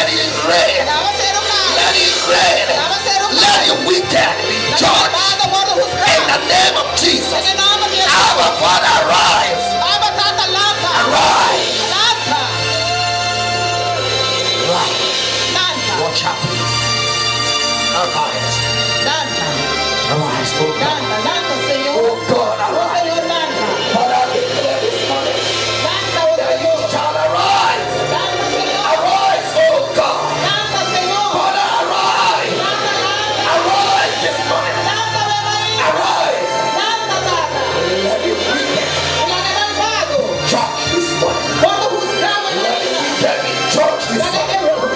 Let it rain. Let it rain. Let the wicked be judged. In the name of Jesus. Our Father, arise. Arise. Watch out, please. Arise. Arise, oh God. Oh God, arise. Father, I declare this morning that you shall arise. Arise, oh God. Father, arise. Arise this morning. Arise. Let the wicked judge this morning. Let the wicked be judged this morning.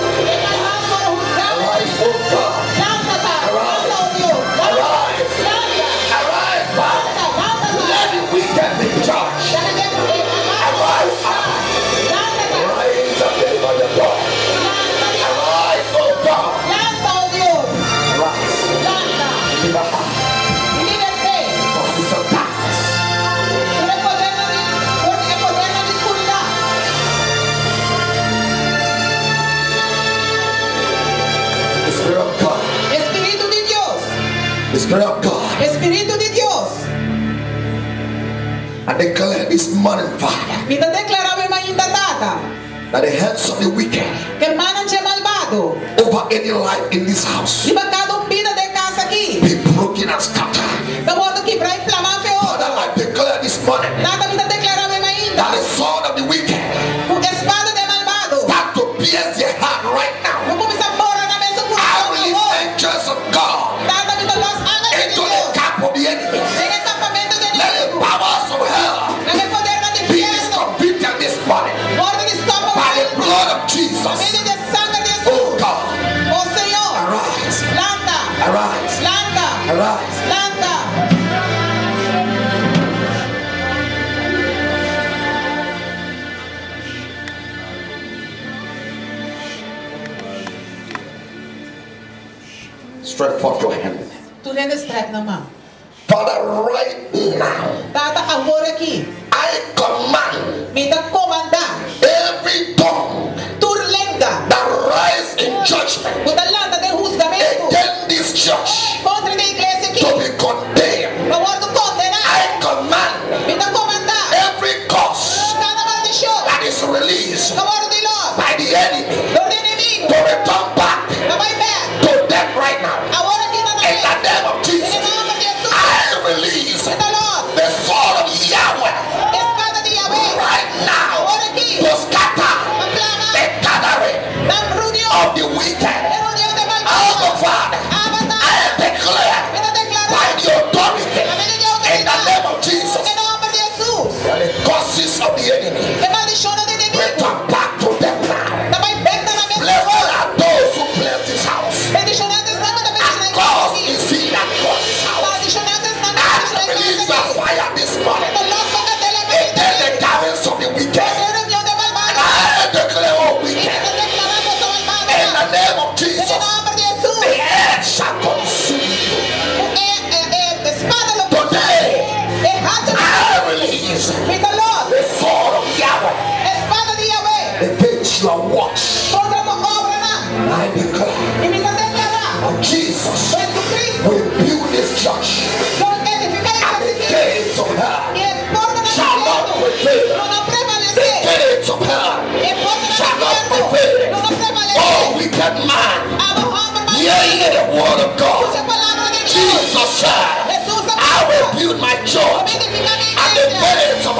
Arise, oh God. Arise. Arise. Arise, Father. Let the wicked be judged. Arise, Father. Arise up before the Lord. Arise, oh God. Arise. Give a heart. Forces of darkness. The Spirit of God. The Spirit of God. Espíritu de Dios. I declare this morning, Father, Minha declarava ainda data that the hands of the wicked que manan de malvado. over any life in this house Di ba cada vida de casa aqui? be broken and scattered. Da modo que vai inflamar Father, feodo. I declare this morning Nada minha declarava that ainda. the sword of the wicked O espada de malvado. start to pierce their heart right now. Não começa a pôr na mesa com I release angels of God Nada minha los ángeles de into the Dios. camp of the enemy. En el campamento de Let the inimigo. powers of hell Na el poder del be infierno. discomfited this morning Orden estampa by the blood of Jesus. medio de sangre de Oh Jesús. God, Oh Señor. arise, Landa. arise, Landa. arise. Landa. Stretch forth your hand. Tu rende strek na mão. Father, right now, Tata agora aqui. I command Me dá comandar. every tongue Turlenga. that rise in judgment O da landa de julgamento. against this church Contra a igreja aqui. to be condemned. Para o ordem condenar. I command Me dá comandar. every curse Cada maldição. that is released Na ordem de nós. by the enemy Do inimigo. to return back Na vai back. to them right now. Agora aqui na In the name of Em Jesus, nome de Jesus. I release E da nós. the sword of Yahweh Espada de Yahweh. right now Agora aqui. to scatter Aclama. the gathering Na reunião. of the wicked. Reunião de Oh malvado. Father, I declare Me dá declarar. by the authority A minha de in the name of autoridade. Jesus Em nome de Jesus. that the curses of the enemy Que maldição do inimigo. return back to them now. Na vai back na mesa. Blessed are those who bless this house. Bendicionantes na mesa. And God is he that got this house. Bendicionantes na I release the fire this morning against the gatherings of the wicked. And I declare all wicked in the name of Jesus. The earth shall consume you. Today, I release the sword of Yahweh against your works. I declare that Jesus will build this church, and the gates of hell shall not prevail. The gates of hell shall not prevail. Oh, wicked man, hear ye the word of God. Jesus said, I will build my church, and the gates of